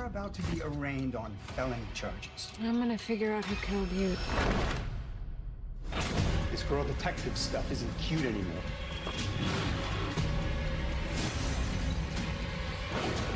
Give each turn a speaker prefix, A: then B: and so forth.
A: You're about to be arraigned on felony charges.
B: I'm gonna figure out who killed you.
A: This girl detective stuff isn't cute anymore.